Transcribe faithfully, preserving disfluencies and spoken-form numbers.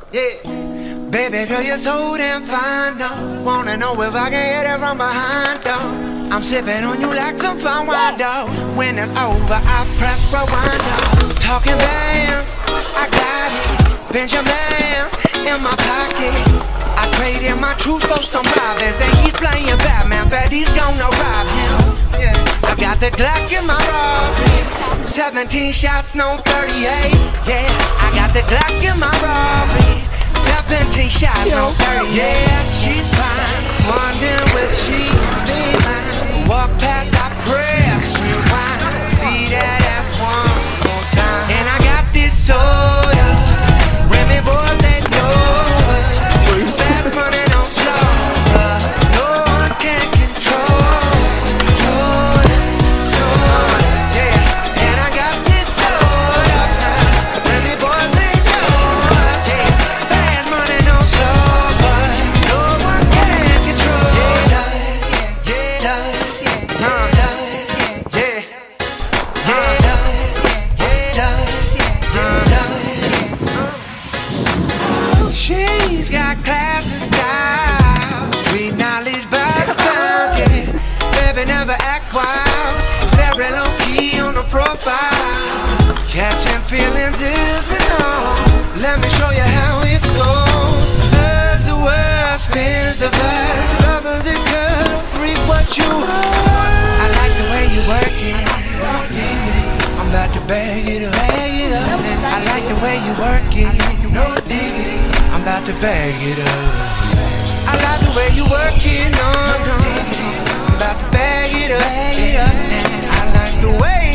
Yeah. Baby girl, you're so damn fine, though. Wanna know if I can hit it from behind, though. I'm sipping on you like some fine wine, though. When it's over, I press rewind, though. Talking bands, I got it. Benjamins in my pocket. I traded my truth for some robins, and he's playing Batman, but he's gonna rob him. Yeah. I got the Glock in my Robin. seventeen shots, no thirty-eight. Yeah, I got the Glock in my Robin. seventeen shots, no thirty-eight. Yeah, she's fine. Wondering will she be mine? Walk past, I press rewind. See that ass one more time. And I got this soda. Remy boys, they know it. Fast money, don't slow. No one can control. She's got class and style, street knowledge by the pound, yeah. Baby never act wild, very low key on the profile. Catching feelings isn't all. Let me show you how it goes. Loves the word, spins the verse. Lovers it good, freak what you want. I like the way you work it. I'm about to bag it up, bag it up. I like the way you work it. No diggity. I'm about to bag it up. I like the way you work it, no, no. I'm about to bag it up. I like the way